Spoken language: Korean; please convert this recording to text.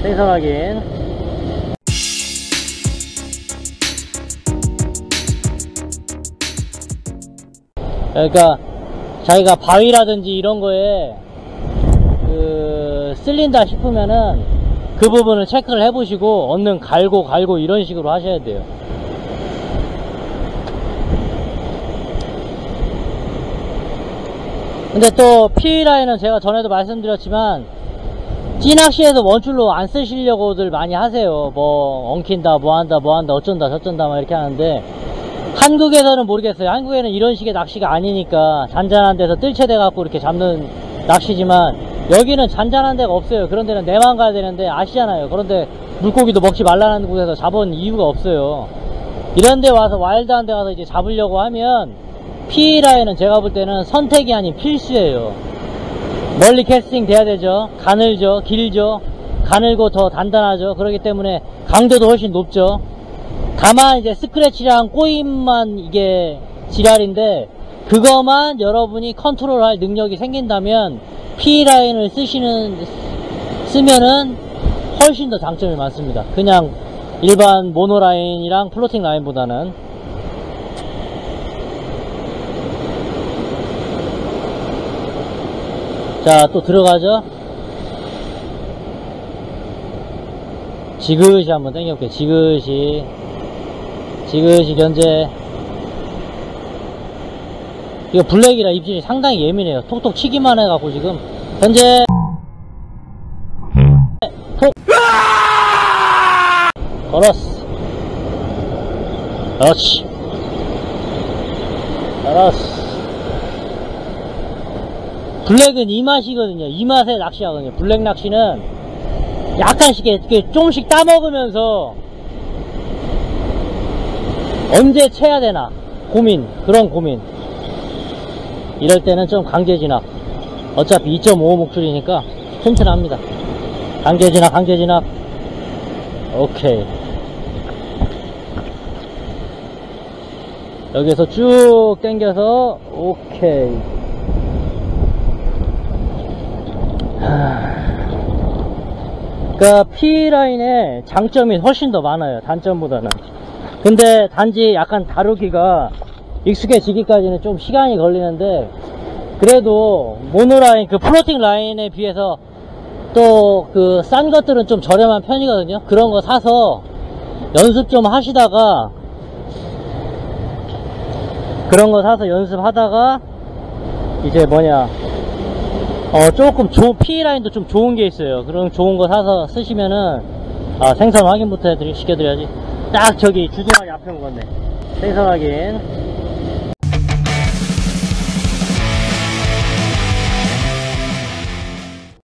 생선 확인. 그러니까 자기가 바위라든지 이런 거에 쓸린다 싶으면은 그 부분을 체크를 해보시고 얼른 갈고 이런 식으로 하셔야 돼요. 근데 또 P라인은 제가 전에도 말씀드렸지만 찌낚시에서 원줄로 안 쓰시려고들 많이 하세요. 뭐 엉킨다 뭐한다 어쩐다 저쩐다 막 이렇게 하는데, 한국에서는 모르겠어요. 한국에는 이런 식의 낚시가 아니니까 잔잔한 데서 뜰채대 갖고 이렇게 잡는 낚시지만, 여기는 잔잔한 데가 없어요. 그런 데는 내만 가야 되는데 아시잖아요. 그런데 물고기도 먹지 말라는 곳에서 잡은 이유가 없어요. 이런 데 와서 와일드한 데 가서 이제 잡으려고 하면 P라인은 제가 볼 때는 선택이 아닌 필수예요. 멀리 캐스팅 돼야 되죠. 가늘죠, 길죠, 가늘고 더 단단하죠. 그렇기 때문에 강도도 훨씬 높죠. 다만 이제 스크래치랑 꼬임만 이게 지랄인데, 그거만 여러분이 컨트롤할 능력이 생긴다면 P라인을 쓰면은 훨씬 더 장점이 많습니다. 그냥 일반 모노라인이랑 플로팅 라인보다는. 자, 또 들어가죠. 지그시 한번 당겨볼게요. 지그시 견제. 이거 블랙이라 입질이 상당히 예민해요. 톡톡 치기만 해갖고 지금 현재 톡 걸었어. 그렇지. 걸었어. 블랙은 이 맛이거든요. 이 맛의 낚시하거든요. 블랙 낚시는 약간씩 이렇게 조금씩 따먹으면서 언제 채야 되나 그런 고민. 이럴 때는 좀 강제 진압. 어차피 2.5 목줄이니까 튼튼합니다. 강제 진압. 오케이. 여기서 쭉 당겨서 오케이. 그러니까 P라인의 장점이 훨씬 더 많아요, 단점보다는. 근데 단지 약간 다루기가 익숙해지기까지는 좀 시간이 걸리는데, 그래도 모노라인, 플로팅 라인에 비해서 또 싼 것들은 좀 저렴한 편이거든요. 그런 거 사서 연습 좀 하시다가, 연습하다가 이제 조금 P라인도 좀 좋은 게 있어요. 그런 좋은 거 사서 쓰시면은, 생선 확인부터 시켜드려야지. 딱 저기 주둥아리 앞에 먹었네. 생선 확인.